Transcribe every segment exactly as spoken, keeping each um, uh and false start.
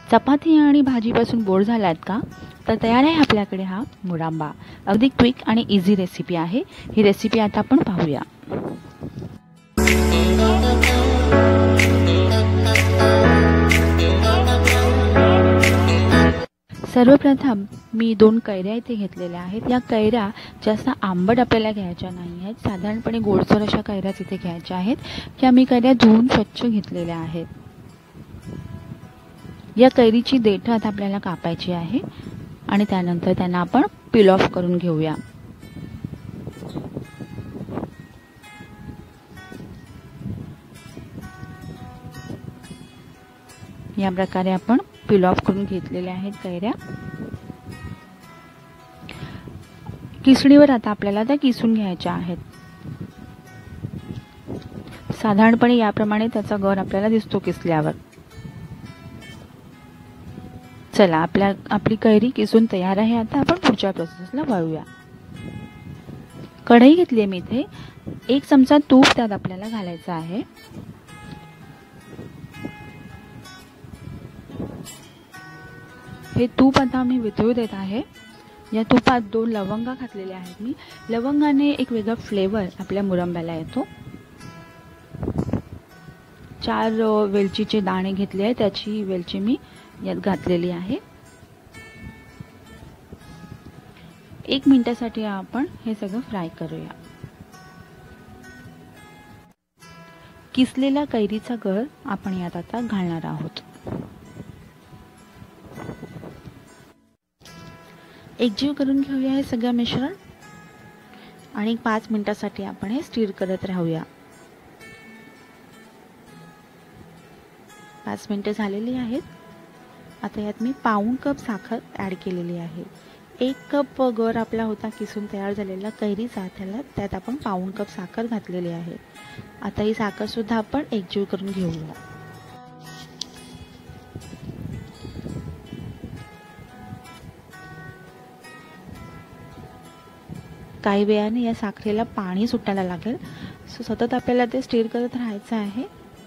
चपाती आणि भाजीपासून बोर झालात का? तर तयार आहे आपल्याकडे हा मुरांबा. अगदी क्विक आणि इझी रेसिपी आहे. ही रेसिपी आता आपण पाहूया. सर्वप्रथम मी दोन कैऱ्या इथे घेतलेल्या आहेत. या कैऱ्या जास्त आंबट आपल्याला घ्यायच्या नाही आहेत. साधारणपणे गोडसर अशा कैऱ्याच इथे घ्यायच्या आहेत. या मी कैऱ्या धुवून स्वच्छ घेतलेल्या आहेत. या कैरीची देठ आता आपल्याला कापायची आहे आणि त्यानंतर त्यांना आपण पील ऑफ करून घेऊया. या प्रकारे आपण पील ऑफ करून घेतलेल्या आहेत कैऱ्या. किसणीवर आता आपल्याला त्या किसून घ्यायच्या आहेत. साधारणपणे याप्रमाणे त्याचा गर आपल्याला दिसतो किसल्यावर. चला, आपल्या आपली कैरी किसून तयार आहे. आता आपण पुढच्या प्रोसेसला वळूया. कढई घेतली आहे मी इथे. एक चमचा तूप त्यात आपल्याला घालायचं आहे. हे तूप आता मी वितळू देत आहे. या तुपात दोन लवंगा घातलेल्या आहेत मी. लवंगाने एक वेगळा फ्लेवर आपल्या मुरंब्याला येतो. चार वेलचीचे दाणे घेतले आहे. त्याची वेलची मी यात घातलेली आहे. एक मिनिटासाठी आपण हे सगळं फ्राय करूया. किसलेला कैरीचा गर आपण यात आता घालणार आहोत. एकजीव करून घेऊया हे सगळं मिश्रण आणि पाच मिनिटासाठी आपण हे स्टीर करत राहूया. पाच मिनिटं झालेली आहेत. आता यात मी पाऊण कप साखर ॲड केलेली आहे. एक कप गर आपला होता किसून तयार झालेला कैरीचा, त्याला त्यात आपण पाऊण कप साखर घातलेली आहे. आता ही साखर सुद्धा आपण एकजीव करून घेऊया. काही वेळाने या साखरेला पाणी सुटायला लागेल. सो सतत आपल्याला ते स्टीर करत राहायचं आहे.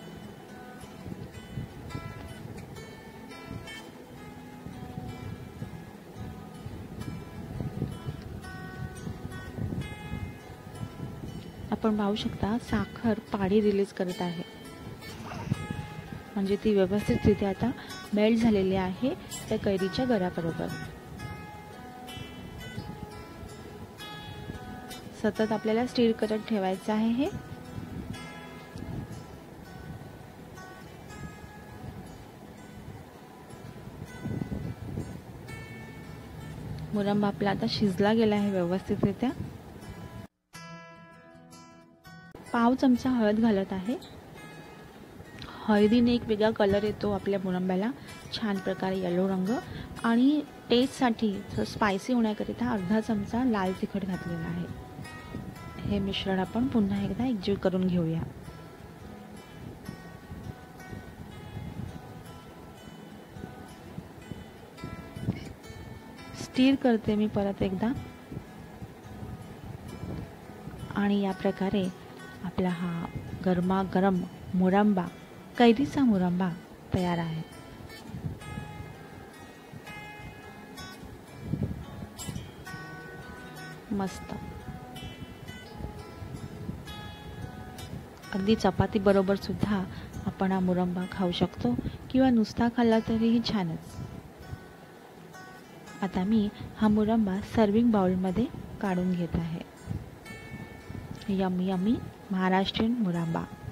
आपण पाहू शकता साखर पाणी रिलीज करत आहे. म्हणजे ती व्यवस्थितरित्या आता मेल्ट झालेली आहे त्या कैरीच्या गराबरोबर. सतत आपल्याला स्टीर करत ठेवायचं आहे. हे मुरंबा आपला आता शिजला गेला आहे व्यवस्थितरित्या. पाव चमचा हळद घालत आहे. हळदीने एक वेगळा कलर येतो आपल्या मुरंब्याला, छान प्रकारे येलो रंग. आणि टेस्टसाठी स्पायसी होण्याकरिता अर्धा चमचा लाल तिखट घातलेला आहे. हे मिश्रण आपण पुन्हा एकदा एकजीव करून घेऊया. स्टीर करते मी परत एकदा आणि या प्रकारे आपला हा गरमागरम मुरंबा, कैरीचा मुरंबा तयार आहे. मस्त. अगदी चपाती बरोबर सुद्धा आपण हा मुरंबा खाऊ शकतो किंवा नुसता खाल्ला तरीही छानच. आता मी हा मुरंबा सर्विंग बाउलमध्ये काढून घेत आहे. Yummy yummy Maharashtrian Muramba.